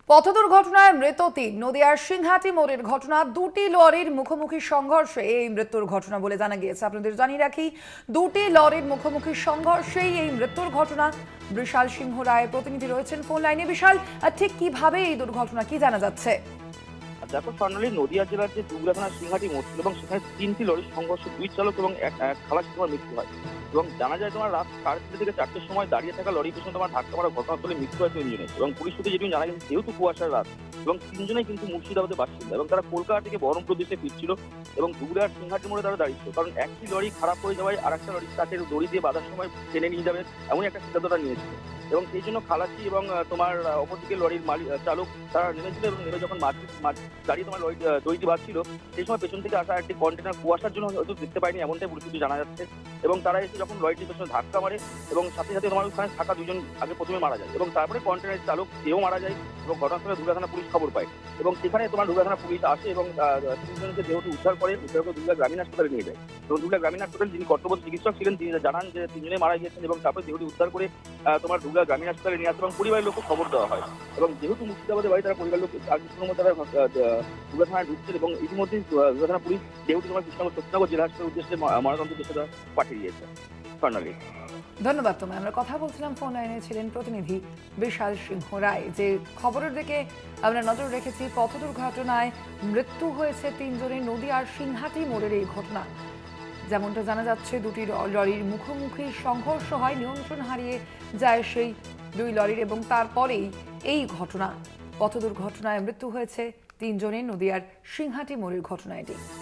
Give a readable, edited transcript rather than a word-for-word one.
পথ দুর্ঘটনায় মৃত ৩। নদিয়ার সিংহাটি মোড়ের ঘটনা, দুটি লরির মুখোমুখি সংঘর্ষে এই মৃত্যুর ঘটনা বলে জানা গিয়েছে। আপনাদের জানিয়ে রাখি, দুটি লরির মুখোমুখি সংঘর্ষেই এই মৃত্যুর ঘটনা। বিশাল সিংহ রায় প্রতিনিধি রয়েছেন ফোন লাইনে। বিশাল, ঠিক কিভাবে এই দুর্ঘটনা, কি জানা যাচ্ছে? দেখো স্বর্ণালী, নদিয়া জেলার যে দুবরা থানার সিংহাটি মোড় ছিল এবং সেখানে ৩টি লরির সংঘর্ষ, 2 চালক এবং এক খালাসি তোমার মৃত্যু হয়। এবং জানা যায় তোমার রাত 3:30 থেকে 4টের সময় দাঁড়িয়ে থাকা লরির পেছনে তোমার ধাক্কা মারা ঘটনাস্থলে মৃত্যু হয় 3 জনের। এবং পুলিশ সূত্রে যেটুকু জানা গেছে, যেহেতু কুয়াশার রাত এবং 3 জনেই কিন্তু মুর্শিদাবাদের বাসিন্দা এবং তারা কলকাতা থেকে বহরমপুর দিকে ফিরছিল এবং দুবরার সিংহাটি মোড়ে তারা দাঁড়িয়েছিল, কারণ একটি লরি খারাপ হয়ে যাওয়ায় আর একটা লরি তাকে দড়ি দিয়ে বাঁধার সময় টেনে নিয়ে যাবে এমনই একটা সিদ্ধান্তটা নিয়েছিল। এবং সেই জন্য খালাসি এবং তোমার অপরদিকে লরির চালক তারা নেমেছিল এবং নেমে যখন দাঁড়িয়ে তোমার দড়িটি বাঁধছিল, সেই সময় পেছন থেকে আসা একটি কন্টেনার কুয়াশার জন্য হয়তো দেখতে পায়নি, এমনটাই পরিস্থিতি জানা যাচ্ছে। এবং তারা এসে যখন লরিটির পেছনে ধাক্কা মারে এবং সাথে সাথে তোমার ওখানে থাকা 2 জন আগে প্রথমে মারা যায় এবং তারপরে কন্টেনারের চালক সেও মারা যায় এবং ঘটনাস্থলে দুবরা থানা পুলিশ খবর পায় এবং সেখানে তোমার দুবরা থানা পুলিশ আসে এবং 3 জনকে দেহটি উদ্ধার করে দুবরা গ্রামীণ হাসপাতালে নিয়ে যায়। এবং দুবরা গ্রামীণ হাসপাতালে যিনি কর্তব্যরত চিকিৎসক ছিলেন তিনি জানান যে 3 জনে মারা গিয়েছেন এবং তারপরে দেহটি উদ্ধার করে তোমার দুবরা গ্রামীণ হাসপাতালে নিয়ে আসে এবং পরিবারের লোককে খবর দেওয়া হয়। এবং যেহেতু মুর্শিদাবাদের বাড়ি, তারা পরিবারের লোক আর কিছুর মধ্যে তারা দুবরা থানায় ঢুকছেন এবং ইতিমধ্যে দুবরা থানা পুলিশ দেহটি তোমার কৃষ্ণনগর জেলা হাসপাতালের উদ্দেশ্যে ময়নাতদন্ত দেশে পাঠিয়ে দিয়েছে। ধন্যবাদ তোমায়। আমরা কথা বলছিলাম, ফোন লাইনে ছিলেন প্রতিনিধি বিশাল সিংহ রায়। যে খবরের দিকে আমরা নজর রেখেছি, পথ দুর্ঘটনায় মৃত্যু হয়েছে 3 জনের। নদিয়ার সিংহাটি মোড়ের এই ঘটনা, যেমনটা জানা যাচ্ছে, দুটি লরির মুখোমুখি সংঘর্ষ হয়, নিয়ন্ত্রণ হারিয়ে যায় সেই 2 লরির এবং তারপরেই এই ঘটনা। পথ দুর্ঘটনায় মৃত্যু হয়েছে 3 জনের। নদিয়ার সিংহাটি মোড়ের ঘটনা এটি।